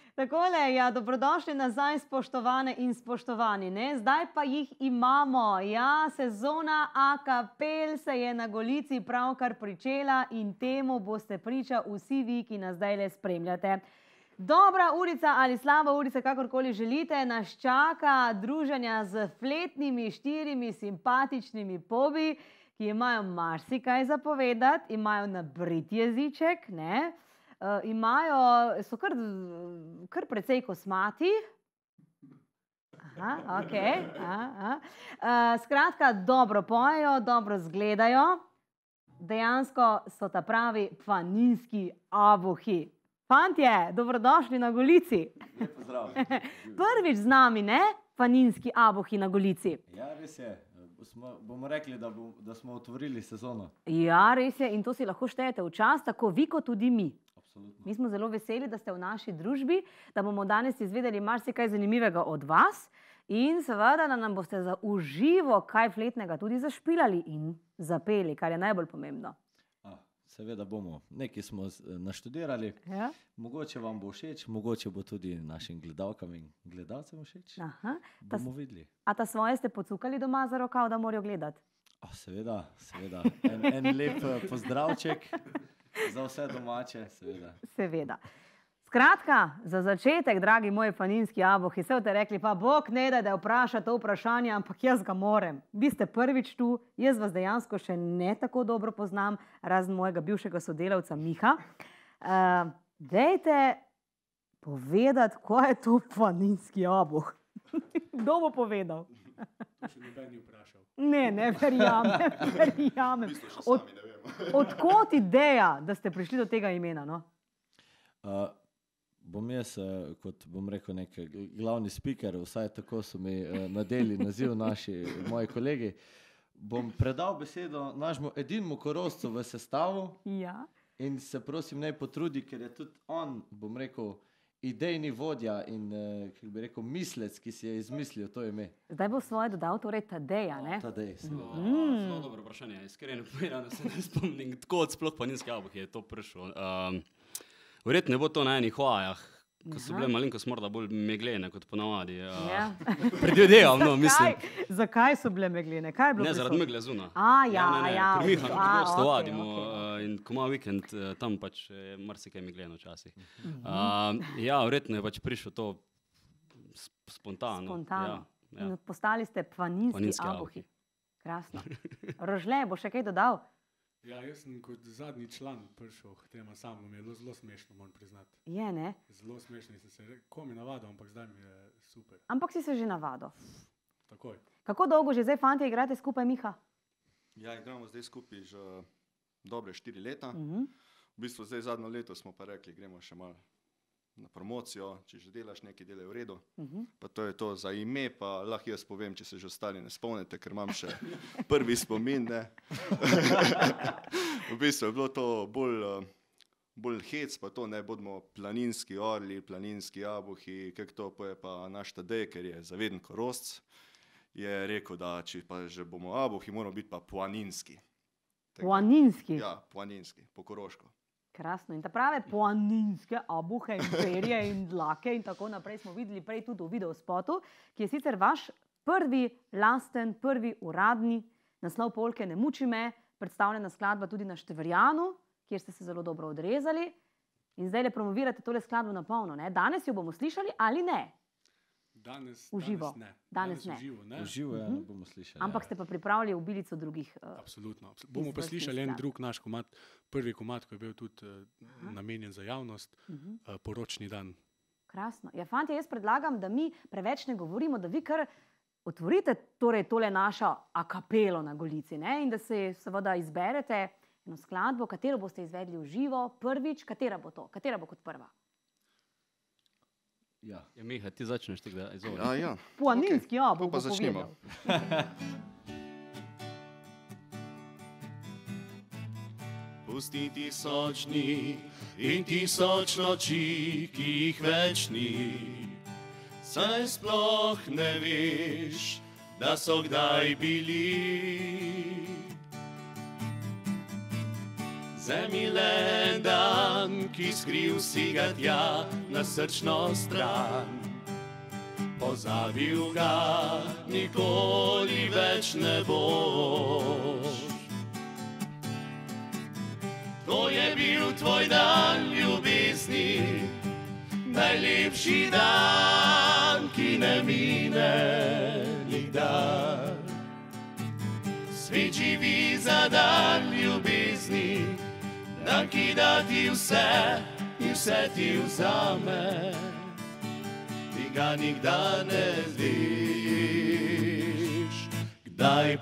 Takole, ja, dobrodošli nazaj, spoštovane in spoštovani. Zdaj pa jih imamo. Ja, sezona A kapel se je na Golici pravkar pričela in temu boste priča vsi vi, ki nas zdajle spremljate. Dobra urica ali slaba urica, kakorkoli želite, nas čaka druženja z fletnimi 4 simpatičnimi pobi, ki imajo marsikaj za povedati, imajo nabrit jeziček, ne? So kar precej kosmati. Aha, okej. Skratka, dobro pojejo, dobro zgledajo. Dejansko so ta pravi planinski abuhi. Fantje, dobrodošli na Golici. Lep pozdrav. Prvič z nami, ne? Planinski abuhi na Golici. Ja, res je. Bomo rekli, da smo otvorili sezono. Ja, res je. In to si lahko štejete v čas, tako vi kot tudi mi. Absolutno. Mi smo zelo veseli, da ste v naši družbi, da bomo danes izvedeli marsikaj zanimivega od vas in seveda, da nam boste za uživo kaj fletnega tudi zašpilali in zapeli, kar je najbolj pomembno. Seveda bomo. Nekaj smo naštudirali. Ja? Mogoče vam bo všeč, mogoče bo tudi našim gledalkam in gledalcem všeč. Aha. Bomo videli. A ta svoje ste pocukali doma za rokav, da morajo gledati? Seveda, seveda. En lep pozdravček za vse domače, seveda. Seveda. Skratka, za začetek, dragi moji planinski abuhi, se boste rekli, pa Bog ne da vpraša to vprašanje, ampak jaz ga morem. Vi ste prvič tu, jaz vas dejansko še ne tako dobro poznam, razen mojega bivšega sodelavca Miha. Dajte povedati, ko je to planinski abuh. Kdo bo povedal? To še noben ni vprašal. Ne, verjamem. Odkot ideja, da ste prišli do tega imena, no? Bom jaz, kot bom rekel, nek glavni speaker, vsaj tako so mi nadeli naziv moji kolegi, bom predal besedo našemu edinemu Korošcu v sestavu in se prosim naj potrudi, ker je tudi on, bom rekel, idejni vodja in, kako bi rekel, mislec, ki si je izmislil to ime. Zdaj bo svoje dodal torej Tadeja, ne? Tadej, seveda. Zelo dobro vprašanje. Iskreno povedano, da se ne spomnim, tako od sploh planinski abuh je to prišlo. Verjetno bo to na enih vajah, ko so bile malenkost morda bolj meglene kot ponavadi. Predvidevam, no, mislim. Zakaj so bile meglene? Kaj je bilo ne, zaradi megle zuna. Ja. Pri Miha pogosto vadimo in ko ima vikend, tam pač je marsikaj megleno včasih. Ja, verjetno je pač prišlo to spontano. Spontano. In postali ste planinski abuhi. Krasno. Rožle, bo še kaj dodal? Ja, jaz sem kot zadnji član prišel k tema samom, je bilo zelo smešno, moram priznati. Je, ne? Zelo smešno in sem se komi navadil, ampak zdaj mi je super. Ampak si se že navadil? Takoj. Kako dolgo že zdaj, fantje, igrate skupaj, Miha? Ja, igramo zdaj skupaj že dobre 4 leta. V bistvu zdaj zadnjo leto smo pa rekli, gremo še malo na promocijo, če že delaš nekaj, delaj v redu. Pa to je to za ime, pa lahko jaz povem, če se že ostali ne spomnite, ker imam še prvi spomin, ne. V bistvu je bilo to bolj hec, pa to ne bodimo planinski orli, planinski abuhi, kako to pa je pa naš Tadej, ker je zaveden Korošc, je rekel, da če pa že bomo abuhi, moramo biti pa planinski. Planinski? Ja, planinski, po koroško. Krasno. In ta prave planinske abuhe in perje in dlake in tako naprej smo videli prej tudi v videospotu, ki je sicer vaš prvi lasten, prvi uradni naslov polke Ne muči me, predstavljena skladba tudi na Števerjanu, kjer ste se zelo dobro odrezali in zdaj le promovirate tole skladbo na polno, ne? Danes jo bomo slišali ali ne? Danes ne. V živo, ja, ne bomo slišali. Ampak ste pa pripravili obilico drugih. Absolutno. Bomo pa slišali en drug naš komad, prvi komad, ko je bil tudi namenjen za javnost, Poročni dan. Krasno. Ja, fantje, jaz predlagam, da mi preveč ne govorimo, da vi kar otvorite torej tole našo a kapelo na Golici, ne? In da se seveda izberete eno skladbo, katero boste izvedli v živo, prvič, katera bo to? Katera bo kot prva? Ja. Ja, Miha, ti začneš tega izvoli. Ja. Planinski abuh bo povedal. Pusti tisočni in tisoč noči, ki jih več ni, saj sploh ne veš, da so kdaj bili. Vzemi le dan, ki skril si ga tja na srčno stran. Pozabil ga nikoli več ne boš. To je bil tvoj dan ljubezni, najlepši dan, ki ne mine nikdar. Svet živi za dan ljubezni, dan, ki da ti vse in vse ti vzame. Ti ga nikdar ne veš, kdaj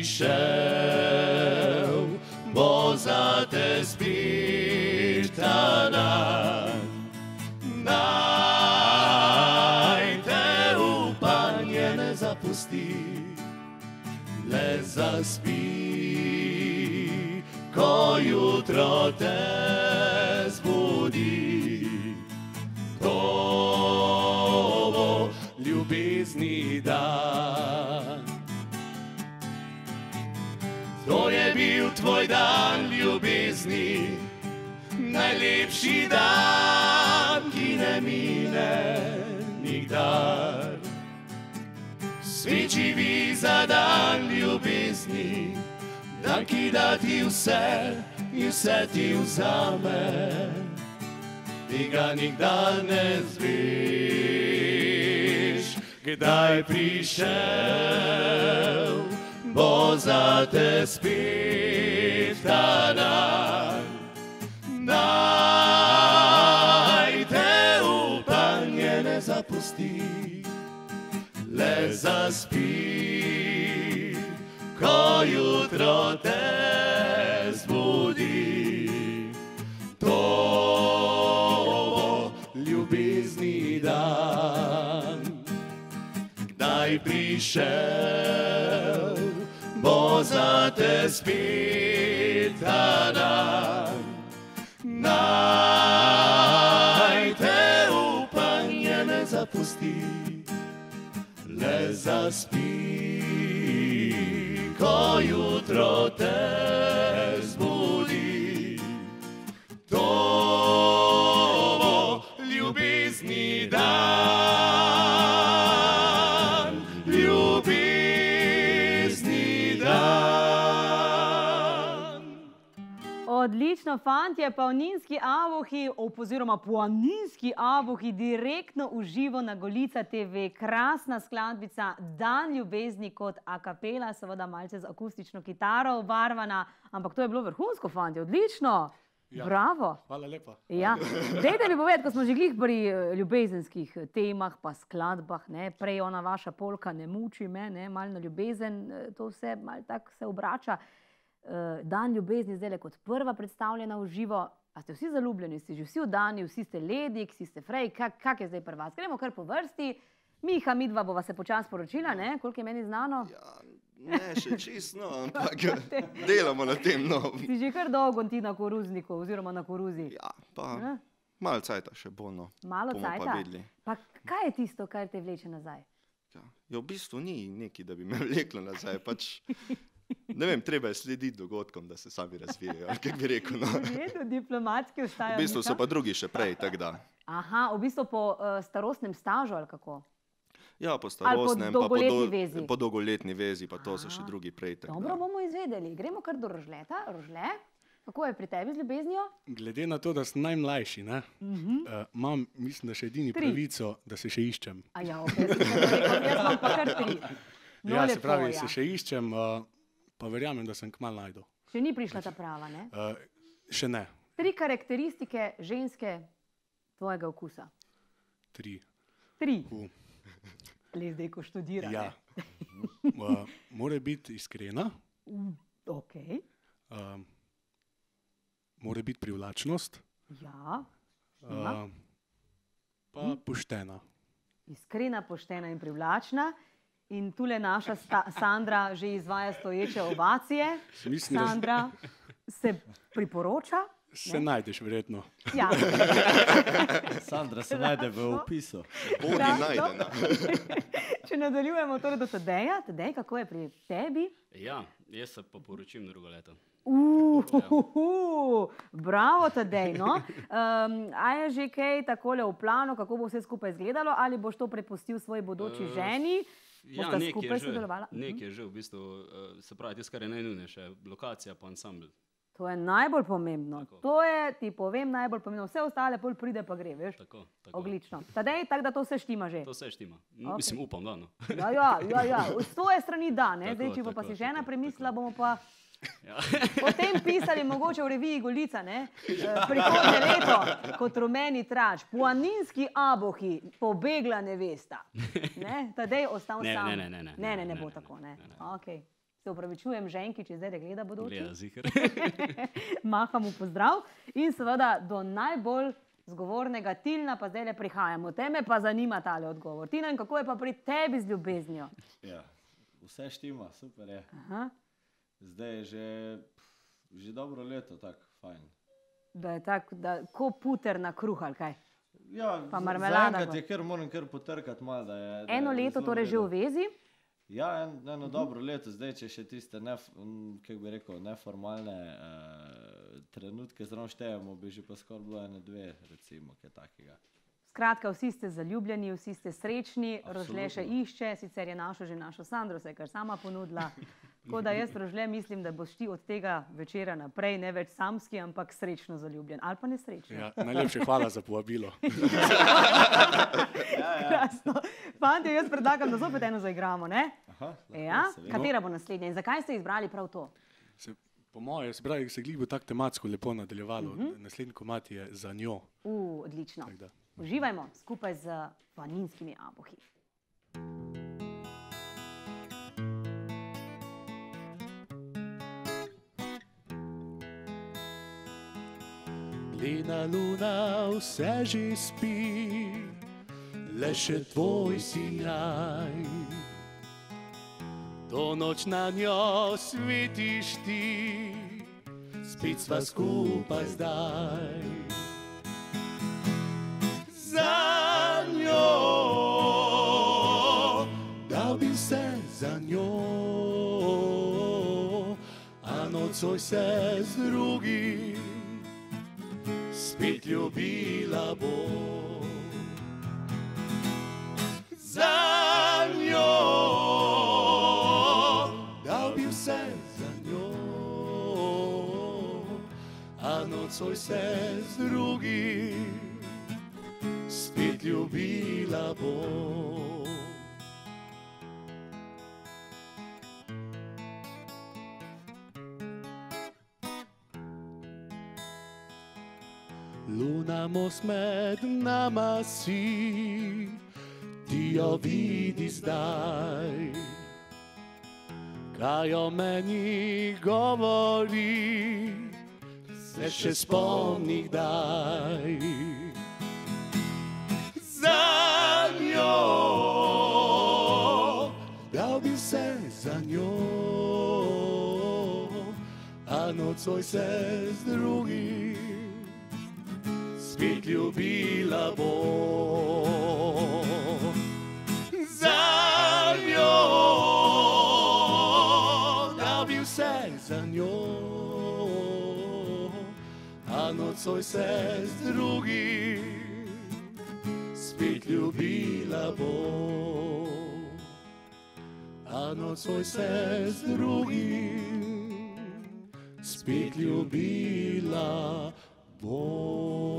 prišel bo zate spet ta dan. Naj te upanje ne zapusti, le zaspi, ko jutro te zbudi. To bo ljubezni dan. To je bil tvoj dan ljubezni, najlepši dan, ki ne mine nikdar. Svet živi za dan ljubezni, dan, ki da ti vse in vse ti vzame. Tega nikdar ne zveš, kdaj prišel bo zate spet ta dan. Naj te upanje ne zapusti, le zaspi, ko jutro te zbudi. To bo ljubezni dan, kdaj prišel bo zate spet ta dan. Naj te upanje ne zapusti, le zaspi, ko jutro te zbudi. To bo ljubezni dan, ljubezni dan. Odlično, fantje, Pavninski avuhi oziroma Planinski avuhi direktno v živo na Golica TV. Krasna skladbica, Dan ljubezni kot a capella, seveda malce z akustično kitaro obarvana, ampak to je bilo vrhunsko, fantje, odlično. Ja. Bravo. Hvala lepa. Ja. Dajte mi povedati, ko smo že glih pri ljubezenskih temah pa skladbah, ne, prej ona vaša polka Ne muči me, ne, malo na ljubezen, to vse malo tako se obrača. Dan ljubezni zdaj kot prva predstavljena v živo. A ste vsi zaljubljeni, ste že vsi vdani, vsi ste ledi, vsi ste frej, kak je zdaj pri vas? Gremo kar po vrsti. Miha, midva bova se počas poročila, ne, koliko je meni znano? Ja, ne še čisto, ampak delamo na tem. No. Si že kar dolgo ti na koruzniku oziroma na koruzi? Ja, pa malo cajta še bo, no. Malo Bomo cajta? pa videli. Pa kaj je tisto, kar te vleče nazaj? Ja, v bistvu ni neki, da bi me vleklo nazaj, pač ne vem, treba je slediti dogodkom, da se sami razvijajo, ali kako bi rekel. No. Diplomatski ostajajo. V bistvu so pa drugi še prej, tako da. Aha, v bistvu po starostnem stažu ali kako? Ja, po starostnem, po dolgoletni vezi. Po dolgoletni vezi, pa to so še drugi prej. Dobro, bomo izvedeli. Gremo kar do Rožleta. Rožle, kako je pri tebi z ljubeznijo? Glede na to, da sem najmlajši, imam, mislim, da še edini pravico, da se še iščem. A ja, ok, jaz imam pa kar 3. No, ja, lepo, se pravi, se še iščem, pa verjamem, da sem kmalu najdu. Še ni prišla ta prava, ne? Še ne. 3 karakteristike ženske tvojega okusa. 3. 3. Le zdaj, ko študira. Ja. Mora biti iskrena. Ok. Mora biti privlačnost. Ja. Pa poštena. Iskrena, poštena in privlačna. In tule naša Sandra že izvaja stoječe ovacije. Mislim, Sandra se priporoča. Se najdeš verjetno. Ja. Sandra se najde v opisu. Bodi najdena. Če nadaljujemo torej do Tadeja. Tadej, kako je pri tebi? Ja, jaz se pa poročim drugo leto. Bravo, Tadej. No. A je že kaj takole v planu, kako bo vse skupaj izgledalo, ali boš to prepustil svoji bodoči ženi? Ja, Bosta skupaj sodelovala? nekaj je že v bistvu, se pravi, tisto, kar je najnujnejše, lokacija pa ansambl. To je najbolj pomembno. Tako. To je, ti povem, najbolj pomembno. Vse ostale pol pride pa gre, veš? Tako. Odlično. Tadej, tako da to vse štima že. To vse štima. Ok. Mislim, upam, da no. Ja. Z tvoje strani da, ne? Tako, Zdaj, če bo pa tako, si žena tako, premislila, tako. bomo pa Ja. potem pisali mogoče v reviji Golica, ne? Prihodnje leto kot rumeni trač, planinski abohi, pobegla nevesta. Ne? Tadej ostal Ne, sam. ne bo bo tako, ne? ne. Okej. Se upravičujem ženki, če zdaj gleda bodoči. Gleda ziher. Mahamo pozdrav in seveda do najbolj zgovornega Tilna pa zdaj prihajamo. Teme pa zanima tale odgovor. Tilen, kako je pa pri tebi z ljubeznijo? Ja, vse štima, super je. Aha. Zdaj je že dobro leto, tako fajn. Da je tako, da ko puter na kruh ali kaj. Ja, Pa marmelada zaenkrat gor. je moram kar potrkati malo, da je. Eno leto torej že v vezi. Ja, eno dobro leto, zdaj če še tiste, kako bi rekel, neformalne trenutke zraven štejemo, bi že pa skoraj bilo 1-2, recimo, kaj takega. Skratka, vsi ste zaljubljeni, vsi ste srečni, Rožle še Absolutno. išče, sicer je že našo Sandro, se je kar sama ponudila. Tako da jaz, Rožle, mislim, da boš ti od tega večera naprej ne več samski, ampak srečno zaljubljen. Ali pa nesrečno. Ja, najlepše hvala za povabilo. Krasno. Fantje, jaz predlagam, da zopet eno zaigramo, ne? Aha, Ja? seveda. Katera bo naslednja in zakaj ste izbrali prav to? Po moje, se pravi, se glih bo tako tematsko lepo nadaljevalo. Naslednji komad je Za njo. Odlično. Tako da. Uživajmo skupaj z planinskimi abohi. Plina luna vse že spi, le še tvoj sinjaj. To noč na njo svetiš ti, spet sva skupaj zdaj. Za njo, dal bi vse za njo, a nocoj se z drugim spet ljubila bo. Za njo, dal bi vse za njo, a nocoj se z drugim spet ljubila bo. Luna most med nama si, ti jo vidi zdaj. Kaj o meni govori, se še spomni kdaj. Za njo, dal bi vse za njo, a nocoj se z drugim spet ljubila bo. Za njo, dal bi vse za njo, a nocoj se z drugim spet ljubila bo. A nocoj se z drugim spet ljubila bo.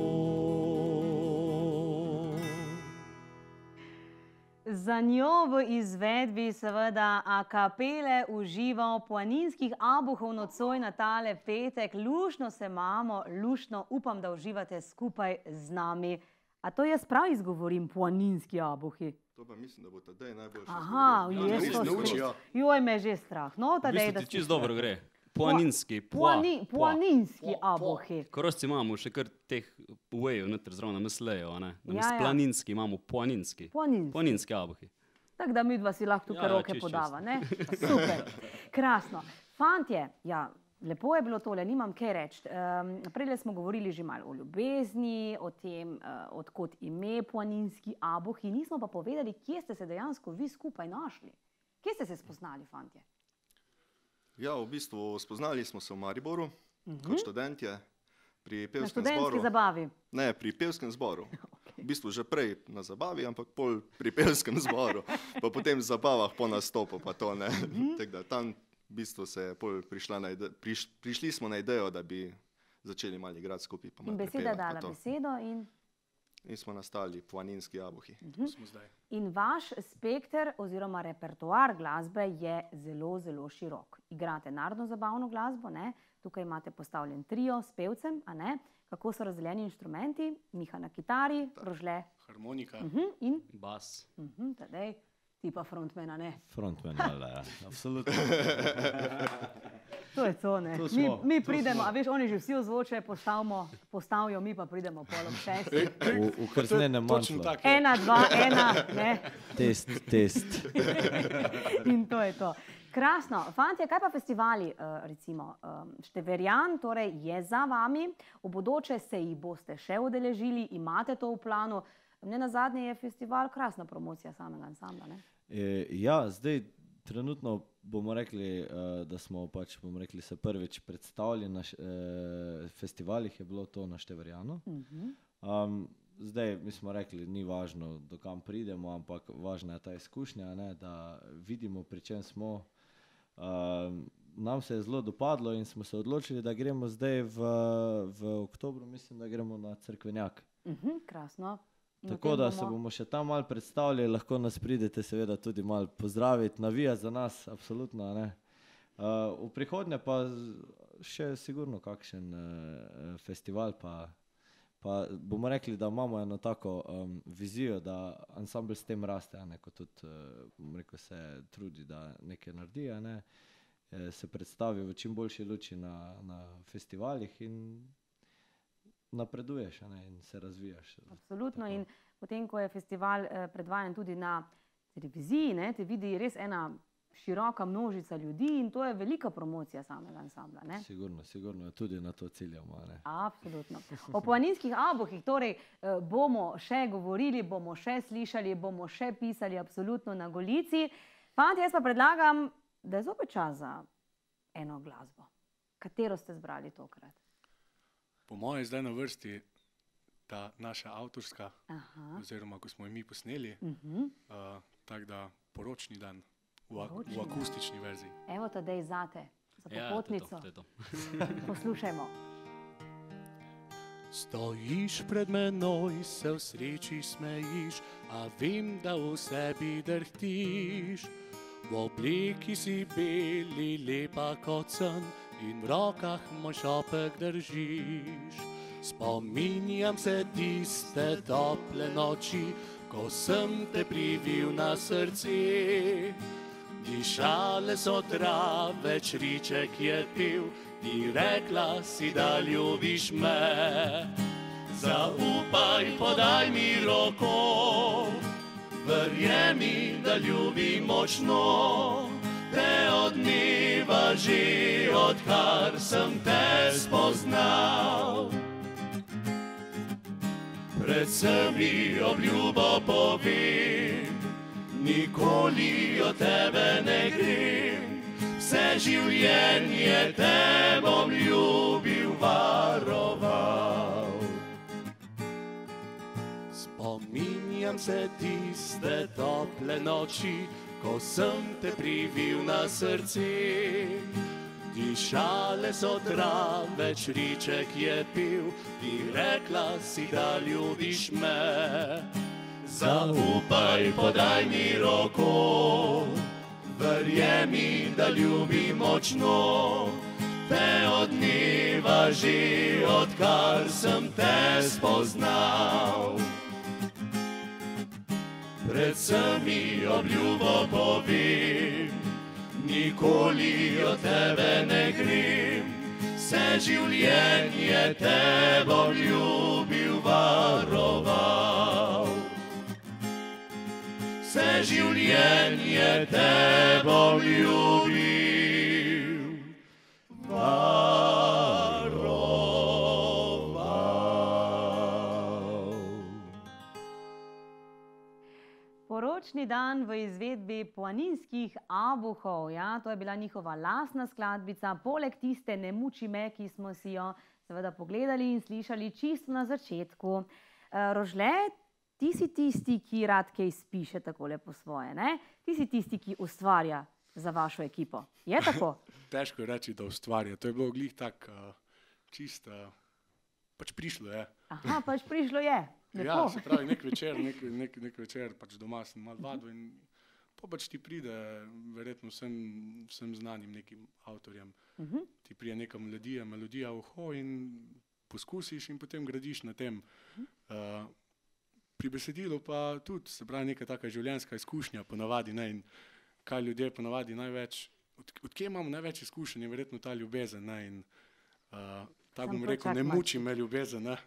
Za njo v izvedbi seveda a kapele užival planinskih abohov nocoj na tale petek. Luštno se imamo, luštno upam, da uživate skupaj z nami. A to jaz prav izgovorim, planinski abohi? To pa mislim, da bo Tadej najboljši. Aha, izgovoril. jaz Ja, to naučijo. Joj, me je že strah. No, V Tadej, bistvu da ti si čisto dobro gre. Planinski, planinski abohi. Korošci imamo še kar teh uvejev, noter zraven mislejo, a ne? Namesto Ja. planinski imamo planinski. Planinski abohi. Tako da midva si lahko tukaj Ja, roke čisto, podava, ne? Super, krasno. Fantje, ja, lepo je bilo tole, nimam kaj reči. Prej smo govorili že malo o ljubezni, o tem, odkot ime planinski abohi, nismo pa povedali, kje ste se dejansko vi skupaj našli. Kje ste se spoznali, fantje? Ja, v bistvu spoznali smo se v Mariboru kot študentje pri Na pevskem študentski zboru. zabavi. Ne, pri pevskem zboru. V bistvu že prej na zabavi, ampak pol pri pevskem zboru. Pa potem v zabavah po nastopu, pa to ne. Tako da tam v bistvu se je pol prišli smo na idejo, da bi začeli malo igrati skupaj. Pa In malo beseda prepevati, pa dala to. besedo In smo nastali Planinski jabuhi. Smo zdaj. in vaš spekter oziroma repertoar glasbe je zelo, zelo širok. Igrate narodno zabavno glasbo, ne? Tukaj imate postavljen trio s pevcem, a ne? Kako so razdeljeni inštrumenti? Miha na kitari, Rožle Harmonika. in Bas. Tadej, ti pa frontmana, ne? Frontman, ja, absolutno. To je to, ne? To smo, Mi to pridemo, smo. a veš, oni že vsi ozvoče postavijo, mi pa pridemo pol ob 6. V krznenem Točno mantlu. tako. 1, 2, 1, ne? Test. In to je to. Krasno. Fantje, kaj pa festivali, recimo? Števerjan torej je za vami, v bodoče se jih boste še udeležili, imate to v planu. Ne nazadnje je festival krasna promocija samega ansambla, ne? Ja, zdaj trenutno bomo rekli, da smo pač, bomo rekli, se prvič predstavili na festivalih, je bilo to na Števerjanu. Zdaj, mi smo rekli, ni važno, do kam pridemo, ampak važna je ta izkušnja, ne, da vidimo, pri čem smo. Nam se je zelo dopadlo in smo se odločili, da gremo zdaj v oktobru, mislim, da gremo na Cerkvenjak. Krasno. In Tako potem da se bomo še tam malo predstavili, lahko nas pridete seveda tudi malo pozdraviti, navijati za nas, absolutno, ne. V prihodnje pa še sigurno kakšen festival, pa bomo rekli, da imamo eno tako vizijo, da ansambl s tem raste, ne, ko tudi, bom rekel, se trudi, da nekaj naredi, ne, se predstavi v čim boljši luči na festivalih in napreduješ, ne, in se razvijaš. Absolutno. Tako. In potem, ko je festival predvajan tudi na televiziji, ne, te vidi res ena široka množica ljudi in to je velika promocija samega ansambla, ne? Sigurno, tudi na to ciljamo, ne. Absolutno. O planinskih albuhih torej bomo še govorili, bomo še slišali, bomo še pisali absolutno na Golici. Fantje, jaz pa predlagam, da je zopet čas za eno glasbo. Katero ste zbrali tokrat? Po moje je zdaj na vrsti ta naša avtorska, Aha. oziroma ko smo jo mi posneli, tako da poročni dan v akustični verziji. Evo Tadej zate, za popotnico. To je to. Poslušajmo. Stojiš pred menoj, se v sreči smejiš, a vem, da v sebi drhtiš. V obleki si beli, lepa kot sen, in v rokah moj šopek držiš. Spominjam se tiste tople noči, ko sem te privil na srce. Dišale so trave, čriček je pil, ti rekla si, da ljubiš me. Zaupaj, podaj mi roko, verjemi, da ljubim močno. Te od dneva že, odkar sem te spoznal. Pred sebi obljubo povem, nikoli od tebe ne grem. Vse življenje te bom ljubil, varoval. Spominjam se tiste tople noči, ko sem te privil na srce. Dišale so trave, čriček je pil, ti rekla si, da ljubiš me. Zaupaj, podaj mi roko, verjemi, da ljubim močno. Te od dneva že, odkar sem te spoznal. Predvsem mi obljubo povem, nikoli od tebe ne grem. Vse življenje te bom ljubil, varoval. Vse življenje te bom ljubil, varoval. Poročni dan v izvedbi Planinskih abuhov, ja, to je bila njihova lastna skladbica, poleg tiste Ne muči me, ki smo si jo seveda pogledali in slišali čisto na začetku. Rožle, ti si tisti, ki rad kaj spiše takole po svoje, ne? Ti si tisti, ki ustvarja za vašo ekipo. Je tako? Težko je reči, da ustvarja. To je bilo glih tak čisto, pač prišlo je. Aha, pač prišlo je. Lepo. Ja, se pravi, nek večer pač doma sem malo vadil in pač ti pride verjetno vsem znanim nekim avtorjem. Ti pride neka melodija v uho in poskusiš in potem gradiš na tem. Pri besedilu pa tudi, se pravi, neka taka življenjska izkušnja ponavadi, ne, in kaj ljudje ponavadi največ, odkje imamo največ izkušenj, je verjetno ta ljubezen, ne, in tako bom rekel, ne muči me ljubezen, ne.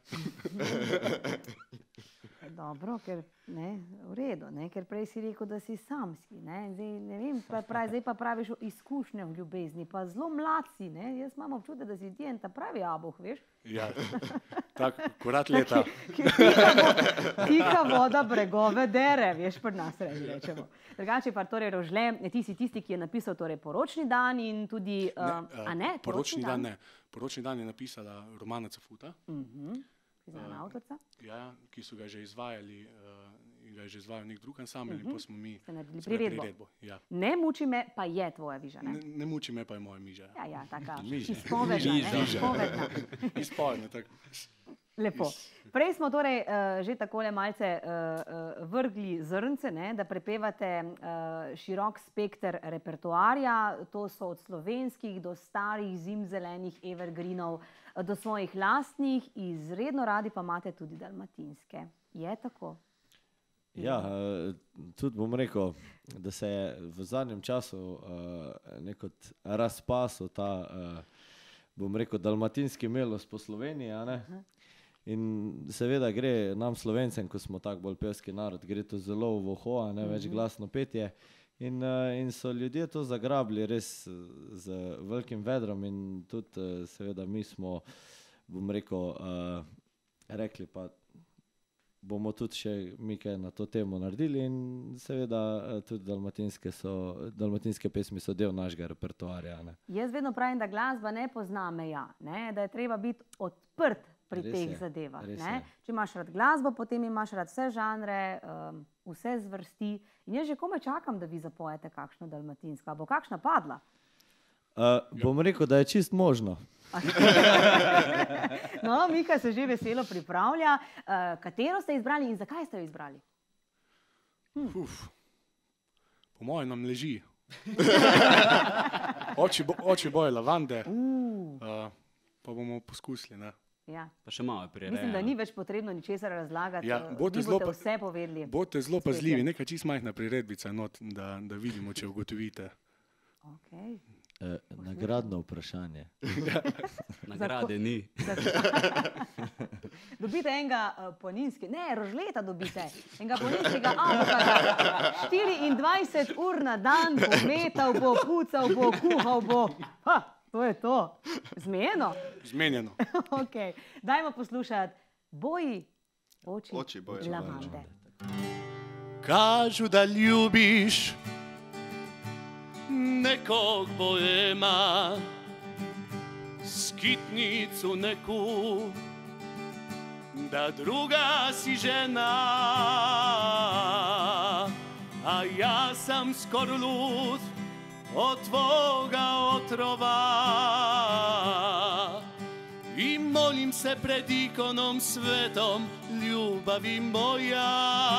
Dobro, ker ne, v redu, ne, ker prej si rekel, da si samski, ne, zdaj ne vem, zdaj pa praviš o izkušnjah v ljubezni, pa zelo mlad si, ne, jaz imam občutek, da si ti en ta pravi abuh, veš? Ja, tako, korat leta. Tiha voda bregove dere, veš, pri nas rečemo. Drugače pa torej Rožle, ti si tisti, ki je napisal torej Poročni dan in tudi, a ne? Poročni dan ne. Poročni dan je napisala Romana Cafuta. Znana avtorica? Ja, ki so ga že izvajali, ga je že izvajal nek drug ansambel in potem smo mi priredbo. Ja. Ne muči me pa je tvoja viža, ne? Ne muči me pa je moja miža. Ja, taka izpovedna, Izpovedna, tako. Lepo. Prej smo torej že takole malce vrgli zrnce, ne, da prepevate širok spekter repertoarja, to so od slovenskih do starih zimzelenih evergreenov, do svojih lastnih, izredno radi pa imate tudi dalmatinske. Je tako? Ja, tudi bom rekel, da se je v zadnjem času nekot razpasel ta, bom rekel, dalmatinski melos po Sloveniji, a ne? In seveda gre nam Slovencem, ko smo tak bolj pevski narod, gre to zelo v uho, a ne, več glasno petje. In so ljudje to zagrabili res z velikim vedrom in tudi seveda mi smo, bom rekel, rekli pa bomo tudi še mi kaj na to temo naredili in seveda tudi dalmatinske pesmi so del našega repertoarja. Ne. Jaz vedno pravim, da glasba ne pozna meja, ne, da je treba biti odprt pri teh zadevah. Če imaš rad glasbo, potem imaš rad vse žanre, vse zvrsti. In jaz že komaj čakam, da vi zapojete kakšno dalmatinsko. Bo kakšna padla? Bom rekel, da je čist možno. No, Mika se že veselo pripravlja. Katero ste izbrali in zakaj ste jo izbrali? Po mojem nam leži. Oči boje lavande. Pa bomo poskusili, ne. Ja. Pa še malo prirejeno. Mislim, da ni več potrebno ničesar razlagati, ja, vi boste vse povedali. Bodite zelo pazljivi, nekaj čist majhna priredbica not, da vidimo, če ugotovite. Okay. Nagradno vprašanje. Nagrade ni. Dobite enega Planinskega, ne, Rožleta dobite, enega Planinskega abuha, 24 ur na dan bo metal, bo pucal, bo kuhal, bo... To je to. Zmenjeno? Zmenjeno. Ok. Dajmo poslušati Boji oči boje lavande. Kažu da ljubiš nekog boema, skitnicu neku, da druga si žena, a ja sam skoro lud od tvoga otrova i molim se pred ikonom svetom, ljubavi moja,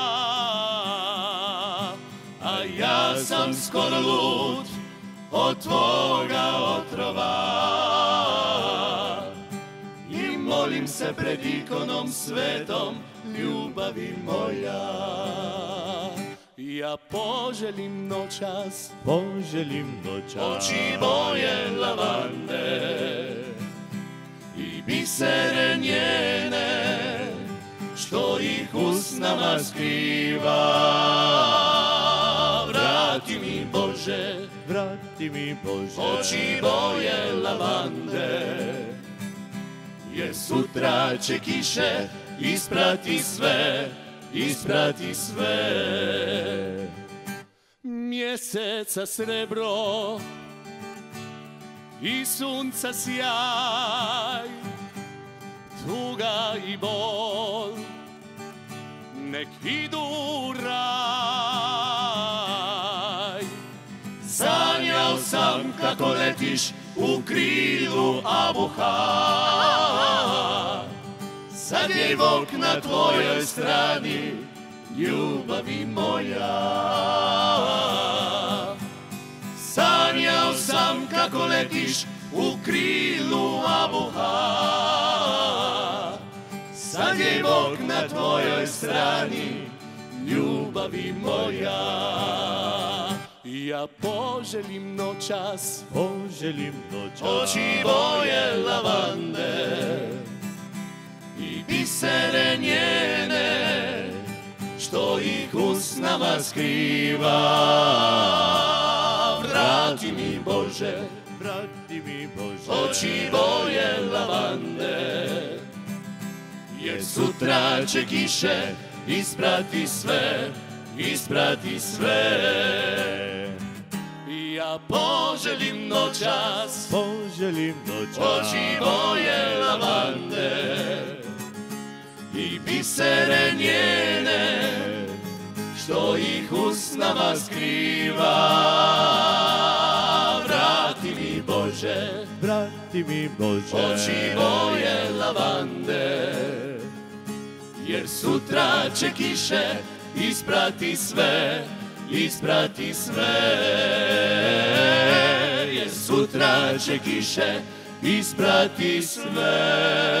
a ja sam skoro lud od tvoga otrova i molim se pred ikonom svetom, ljubavi moja. Ja poželim noćas oči boje lavande i bisere njene, što ih usnama skriva. Vrati mi Bože, oči boje lavande, jer sutra će kiše isprati sve, izbrati sve. Mjeseca srebro i sunca sjaj, tuga i bol, nek idu u raj. Sanjao sam kako letiš u krilu abuha, sad je Bog na tvojoj strani, ljubavi moja. Sanjao sam kako letiš u krilu abuha, sad je Bog na tvojoj strani, ljubavi moja. Ja poželim noćas, oči boje lavande i bisere njene, što ih usnama skriva. Vrati mi Bože, oči boje lavande, jer sutra će kiše isprati sve. Ja poželim noćas, oči boje lavande i bisere njene, što ih usnama skriva. Vrati mi Bože, oči boje lavande, jer sutra će kiše isprati sve. Jer sutra će kiše isprati sve.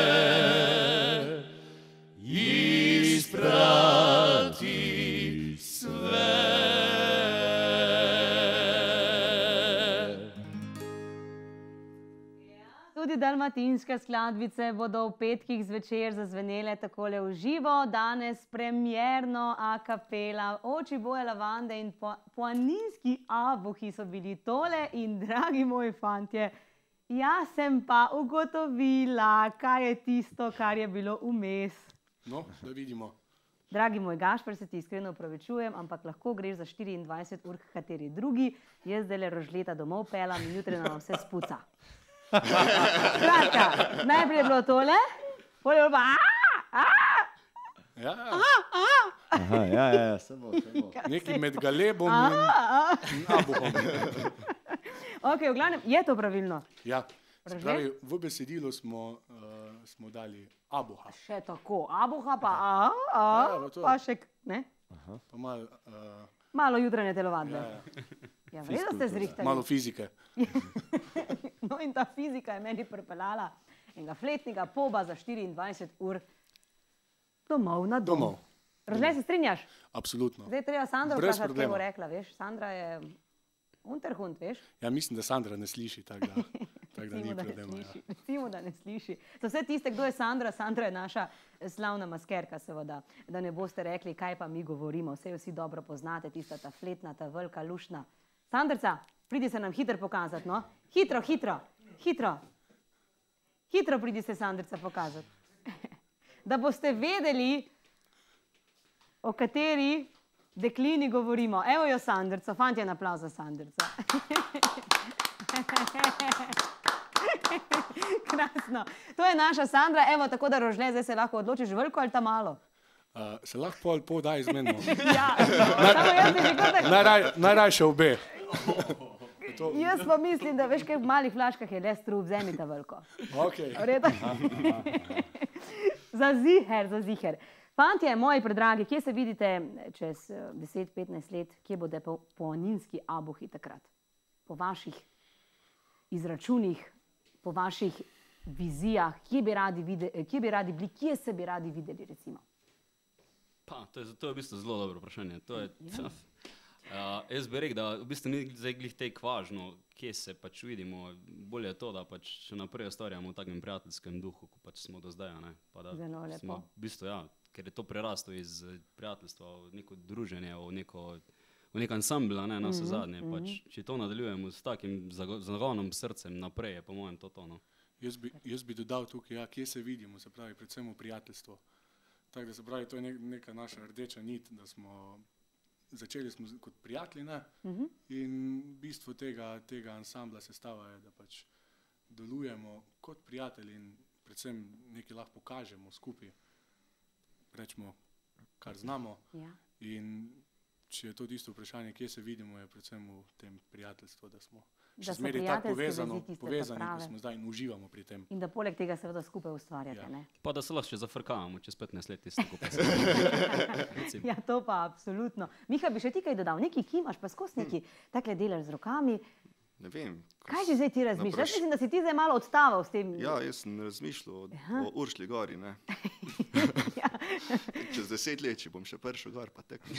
Tudi dalmatinske skladbice bodo v petkih zvečer zazvenele takole v živo. Danes premierno a capella. Oči boje lavande in planinski abuhi so bili tole. In dragi moji fantje, jaz sem pa ugotovila, kaj je tisto, kar je bilo vmes. No, da vidimo. Dragi moj Gašper, se ti iskreno opravičujem, ampak lahko greš za 24 ur k kateri drugi. Jaz zdajle Rožleta domov pelam in jutri nam vse spuca. Skratka, najprej je bilo tole, potem je bilo pa Ja, samo. Nekaj med galebom in abuhom. Ok, v glavnem, je to pravilno? Ja, se pravi, v besedilu smo dali abuha. Še tako, abuha pa pa še, ne? Pa malo... Malo jutranje telovadbe. Ja, vredo ste zrihtali. Malo fizike. No in ta fizika je meni pripeljala enega fletnega poba za 24 ur domov na dom. Domov. Rožle, se strinjaš? Absolutno. Zdaj treba Sandro Brez vprašati, kaj problema. bo rekla, veš? Sandra je unterhund, veš? Ja, mislim, da Sandra ne sliši, tako da ni problema. Recimo, da ne sliši. Za vse tiste, kdo je Sandra, Sandra je naša slavna maskerka, seveda, da ne boste rekli, kaj pa mi govorimo. Vse vsi dobro poznate, tista ta fletna, ta velika, lušna. Sandrca, pridi se nam hitro pokazati, no? Hitro pridi se Sandrca pokazati. Da boste vedeli, o kateri deklini govorimo. Evo jo Sandrco, fantje, en aplavz za Sandrca. Krasno. To je naša Sandra, evo, tako da Rožle, zdaj se lahko odločiš veliko ali ta malo? Se lahko pol daj izmenimo. Ja, samo jaz bi že tako... Najrajše obe. Jaz pa mislim, da veš, kaj v malih flaškah je le strup, vzemi ta veliko. Ok. Za ziher. Fantje, moji predragi, kje se vidite čez 10-15 let, kje bodo planinski abuhi takrat? Po vaših izračunih, po vaših vizijah, kje bi radi bili, kje se bi radi videli, recimo? Pa, to je v bistvu zelo dobro vprašanje. Jaz bi rekel, da v bistvu ni zdaj glih tek važno, kje se pač vidimo. Bolje je to, da pač še naprej ustvarjamo v takem prijateljskem duhu, kot pač smo do zdaj. Zelo lepo. V bistvu, ja, ker je to preraslo iz prijateljstva v neko druženje, v nek ansambl, ne, na vse zadnje. Pač, če to nadaljujemo s takim zagonom srcem naprej, je po mojem to. No. Jaz bi dodal tukaj, ja, kje se vidimo, se pravi, predvsem v prijateljstvo. Tako da se pravi, to je neka naša rdeča nit, da smo začeli smo kot prijatelji, ne? In bistvo tega ansambla sestava je, da pač delujemo kot prijatelji in predvsem nekaj lahko pokažemo skupaj, rečemo, kar znamo. In če je to tisto vprašanje, kje se vidimo, je predvsem v tem prijateljstvu, da smo še zmeraj tako povezani, da smo zdaj in uživamo pri tem. In da poleg tega seveda skupaj ustvarjate, ne? Pa da se lahko še zafrkavamo čez 15 let isto skupaj. Ja, to pa absolutno. Miha, bi še ti kaj dodal? Neki kimaš, pa skozi neki takle delaš z rokami. Ne vem. Kaj si zdaj ti razmišljaš? Jaz mislim, da si ti zdaj malo odstaval s tem. Ja, jaz sem razmišljal o Uršli gori, ne. Čez 10 let, če bom še prišel gor, pa tako.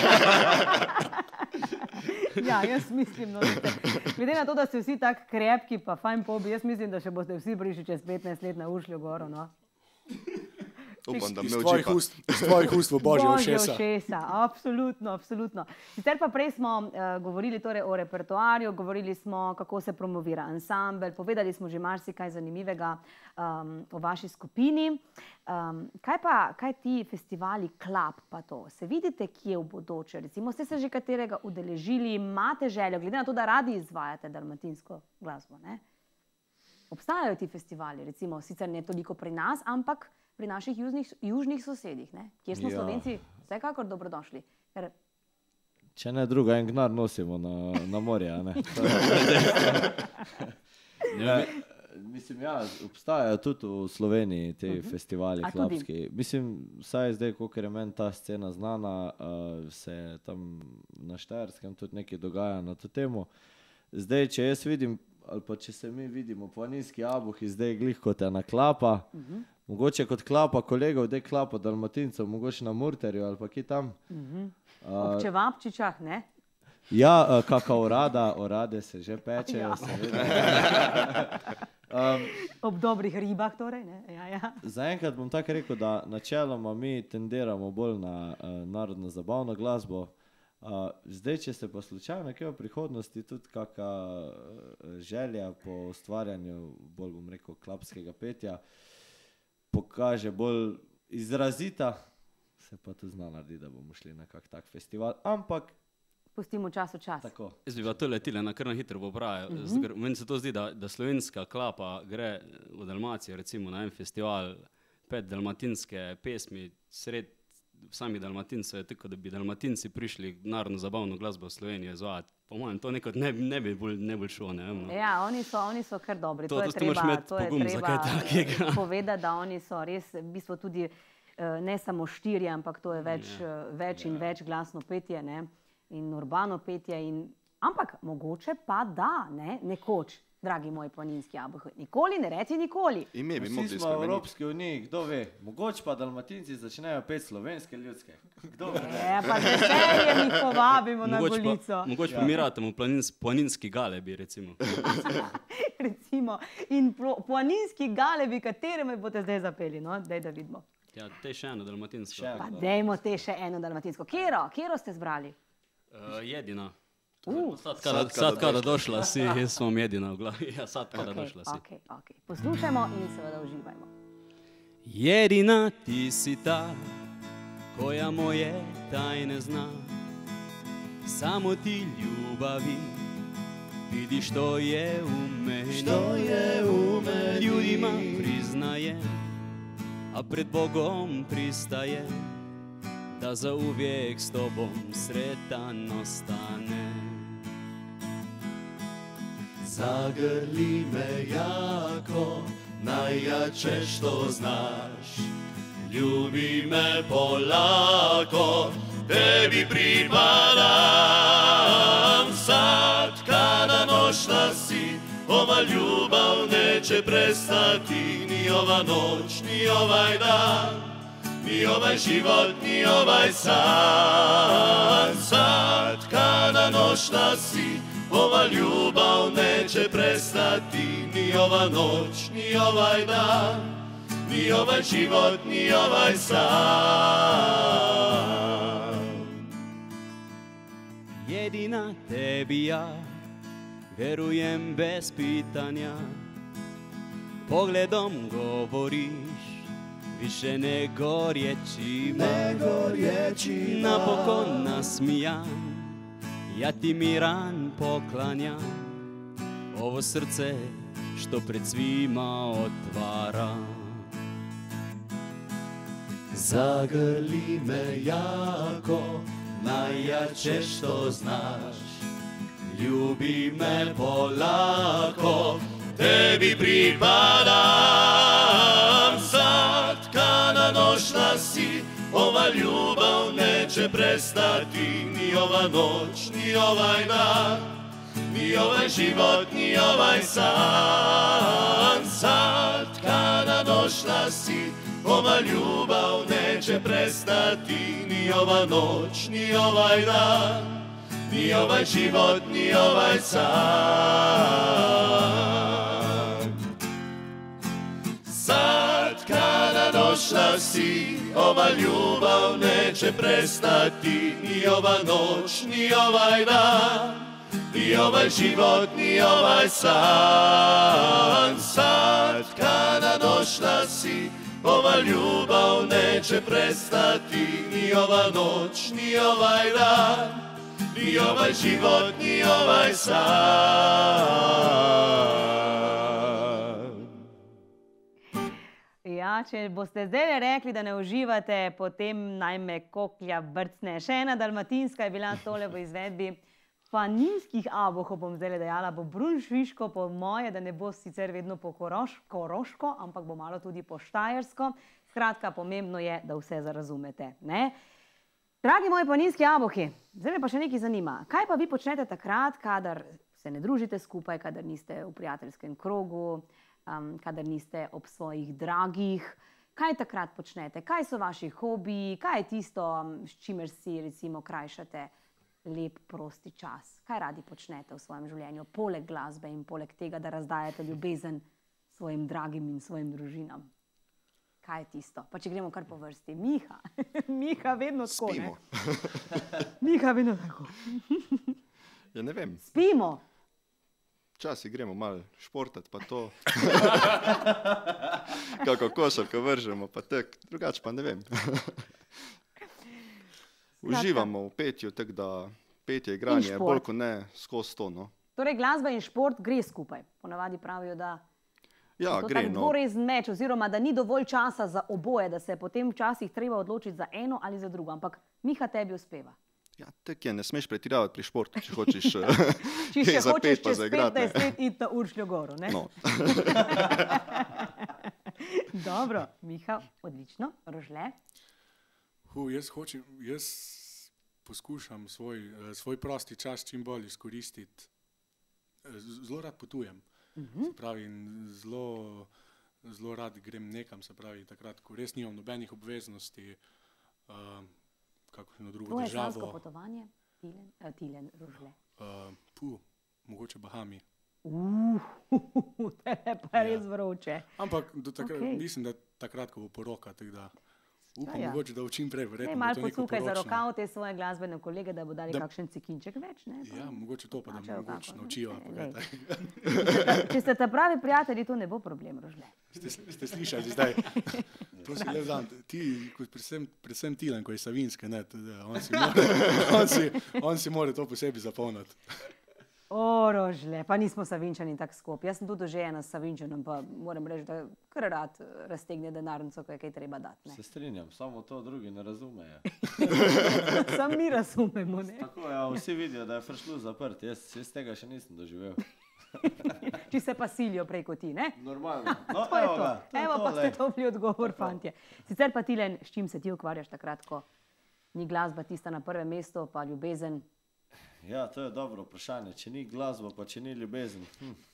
Ja, jaz mislim, no, glede na to, da ste vsi tako krepki, pa fajn pobi, jaz mislim, da še boste vsi prišli čez 15 let na Uršljo goro, no. Upam, da Iz tvojih ust v Božje ušesa. Absolutno, absolutno. Sicer pa prej smo govorili torej o repertoarju, govorili smo, kako se promovira ansambel, povedali smo že marsikaj zanimivega o vaši skupini. Kaj ti festivali Klap pa to? Se vidite kje v bodoče? Recimo, ste se že katerega udeležili, imate željo, glede na to, da radi izvajate dalmatinsko glasbo, ne? Obstajajo ti festivali, recimo, sicer ne toliko pri nas, ampak pri naših južnih sosedih, ne? Kjer smo Slovenci vsekakor dobrodošli. Če ne druga, en gnar nosimo na morje, ne? Mislim, ja, obstajajo tudi v Sloveniji te festivali klapski. Mislim, vsaj zdaj, kolikor je meni ta scena znana, se tam na Štajerskem tudi nekaj dogaja na to temo. Zdaj, če jaz vidim, ali pa če se mi vidimo, Planinski Abuhi zdaj glih kot ena klapa, mogoče kot klapa kolegov, dej klapa Dalmatincev, mogoče na Murterju ali pa kje tam. Ob Čevapčičah, ne? Ja, kaka orade se že pečejo, seveda. Ob dobrih ribah torej, ne? Ja. Zaenkrat bom tako rekel, da načeloma mi tendiramo bolj na narodno zabavno glasbo. Zdaj, če se pa slučajno nekaj v prihodnosti tudi kaka želja po ustvarjanju, bolj bom rekel, klapskega petja, pokaže bolj izrazita, se pa tudi zna narediti, da bomo šli na kak tak festival, ampak pustimo čas v čas. Tako. Jaz bi pa to letile na kar na hitro popravil. Meni se to zdi, da slovenska klapa gre v Dalmacijo, recimo na en festival, 5 dalmatinske pesmi, sred sami Dalmatincev je tako, da bi Dalmatinci prišli narodno zabavno glasbo v Slovenijo izvajati. Po mojem, to nekaj ne bi bolj šlo, ne vem. Ja, oni so kar dobri. To je treba povedati, da oni so res, v bistvu tudi ne samo 4, ampak to je več in več glasno petje, ne? In urbano petje. Ampak mogoče pa da, ne? Nekoč, dragi moji Planinski Abuhi. Nikoli ne reci nikoli. Ime bi mogli spremeniti. Vsi smo v Evropski uniji, kdo ve. Mogoče pa Dalmatinci začnejo peti slovenske ljudske. Kdo ve? Pa z veseljem jih povabimo na Golico. Mogoče pa mi ratamo planinski galebi, recimo. Recimo. In planinski galebi, katere me boste zdaj zapeli, no? Daj, da vidimo. Ja, te še eno dalmatinsko. Pa dajmo te še eno dalmatinsko. Kjero ste zbrali? Jedina. Sad kada došla si, jaz sem jedina v glavi. Ja, sad kada došla si. Ok. Poslušajmo in seveda uživajmo. Jedina ti si ta, koja moje tajne zna. Samo ti ljubavi, vidi što je u meni. Ljudima priznajem, a pred Bogom pristajem, da za uvijek s tobom sretan ostanem. Zagrli me jako, najjače što znaš. Ljubi me polako, tebi pripadam. Sad kada noćna si, ova ljubav neće prestati. Ni ova noć, ni ovaj dan, ni ovaj život, ni ovaj san. Sad kada noćna si, ova ljubav neće prestati. Ni ova noć, ni ovaj dan, ni ovaj život, ni ovaj san. Jedina tebi ja verujem bez pitanja. Pogledom govoriš, više ne gorječi, napokon nasmijan, ja ti miran poklanjam, ovo srce što pred svima otvara. Zagrli me jako, najjače što znaš, ljubi me polako, tebi pripadam. Sad kada došla si, ova ljubav neće prestati, ni ova noć, ni ovaj dan, ni ovaj život, ni ovaj san. Sad kada došla si, ova ljubav neće prestati, ni ova noć, ni ovaj dan, ni ovaj život, ni ovaj san. Sad kada došla si, ova ljubav neće prestati, ni ova noć, ni ovaj dan, ni ovaj život, ni ovaj san. Sad kada došla si, ova ljubav neće prestati, ni ova noć, ni ovaj dan, ni ovaj život, ni ovaj san. Ja, če boste zdaj rekli, da ne uživate, potem naj me koklja brcne. Še ena dalmatinska je bila tole v izvedbi Faninskih abohov, bom zdaj dejala, bo brunšviško po moje, da ne bo sicer vedno po koroško, ampak bo malo tudi po štajersko. Skratka, pomembno je, da vse zarazumete, ne? Dragi moji planinski abohi, zdaj me pa še nekaj zanima. Kaj pa vi počnete takrat, kadar se ne družite skupaj, kadar niste v prijateljskem krogu, kadar niste ob svojih dragih? Kaj takrat počnete? Kaj so vaši hobiji? Kaj je tisto, s čimer si recimo krajšate lep, prosti čas? Kaj radi počnete v svojem življenju, poleg glasbe in poleg tega, da razdajate ljubezen svojim dragim in svojim družinam? Kaj je tisto? Pa če gremo kar po vrsti. Miha. Miha vedno tako, ne? Spimo. Miha vedno tako. Ja, ne vem. Spimo. Včasih gremo malo športati, pa to. Kako košarko vržemo, pa tek. Drugače pa ne vem. Uživamo v petju, tako da petje, igranje je bolj kot ne skozi to, no. Torej, glasba in šport gre skupaj. Ponavadi pravijo, da Ja, to gre, tak no. dvorezen meč, oziroma da ni dovolj časa za oboje, da se je potem včasih treba odločiti za eno ali za drugo. Ampak Miha, tebi uspeva. Ja, tako je, ne smeš pretiravati pri športu, če hočeš Či še za hočeš pet pa čez za igrati, ne. 15 let iti na Uršljo goro, ne? No. Dobro, Miha, odlično. Rožle? Jaz poskušam svoj prosti čas čim bolj izkoristiti. Zelo rad potujem. Se pravi, zelo rad grem nekam, se pravi, takrat, ko res nimam nobenih obveznosti, kakšno drugo Tvoje državo. slansko potovanje? Tilen, Rožle. Mogoče Bahami. Tebe pa je res vroče. Ampak Okej. mislim, da takrat, ko bo poroka, tako da upam, Ja. mogoče, da čim prej, verjetno bo Malo to neko pocukaj za poročno. rokav te svoje glasbene kolege, da bo dali Da- kakšen cikinček več, ne? Ja, mogoče to pa, da Mačejo me mogoče kako, ne? naučijo. ali pa kaj Lej. takega. Če ste ta pravi prijatelji, to ne bo problem, Rožle. Ste slišali zdaj? To si le znam. Ti, predvsem Tilen, ko je Savinske, ne, on si mora to posebej zapolniti. O, Rožle, pa nismo Savinčani tako skupaj. Jaz sem tudi dožejena s Savinčanom, pa moram reči, da kar rad raztegne denarnico, ko je kaj treba dati. Ne? Se strinjam, samo to drugi ne razumejo. Sam mi razumemo, ne? Tako, ja, vsi vidijo, da je fršlu zaprt, jaz tega še nisem doživel. Če se pa silijo prej kot ti, ne? Normalno. No, To je evo to. ga, to je Evo to, pa ste lej. dobili odgovor, fantje. Sicer pa Tilen, s čim se ti ukvarjaš takrat, ko ni glasba tista na prvem mestu, pa ljubezen? Ja, to je dobro vprašanje. Če ni glasba, pa če ni ljubezen.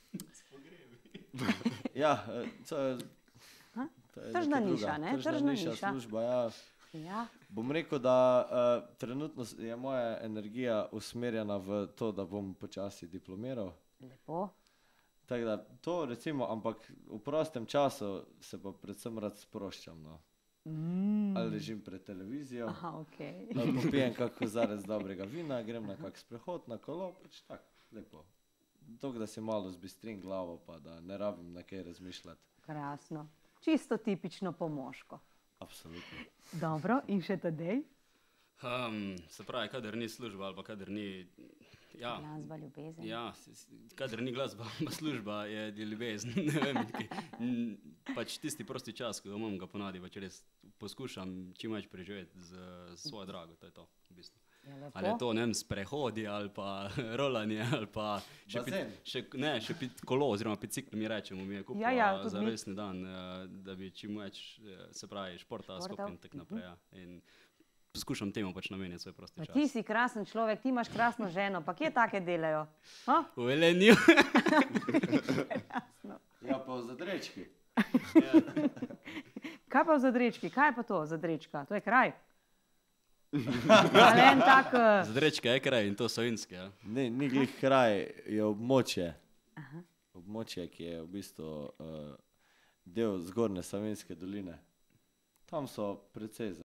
Ja, to je Tržna neka druga. niša, ne? Tržna Tržna niša, niša. služba, ja. Ja. Bom rekel, da trenutno je moja energija usmerjena v to, da bom počasi diplomiral. Lepo. Tako da to recimo, ampak v prostem času se pa predvsem rad sproščam. No. Ali ležim pred televizijo, Aha, okej. ali popijem kak kozarec dobrega vina, grem na kak sprehod na kolo, pač tako, lepo. Tok, da si malo zbistrim glavo, pa da ne rabim na kaj razmišljati. Krasno. Čisto tipično po moško. Absolutno. Dobro, in še Tadej? Se pravi, kadar ni služba ali pa kadar ni... Ja, Glasba, ljubezen. ja, kadar ni glasba, pa služba je ljubezen. Ne vem, pač tisti prosti čas, ko ga imam, ga ponadi, pač res poskušam čim več preživeti z svojo drago, to je to, v bistvu. Ali je to, ne vem, sprehodi, ali pa rolanje, ali pa še pit kolo, oziroma bicikl mi rečemo, mi je kupila za resni dan, da bi čim več, se pravi, športa skupaj in tak naprej. In poskušam temu pač nameniti svoj prosti čas. Ti si krasen človek, ti imaš krasno ženo, pa kje take delajo? V Velenju. Ja, pa v Zadrečki. Kaj pa v Zadrečki? Kaj je pa to Zadrečka? To je kraj? Ali en tak... Zadrečka je kraj in to Savinjski, ja. Ne, ni glih kraj, je območje. Območje, ki je v bistvu del Zgornje Savinjske doline. Tam so precej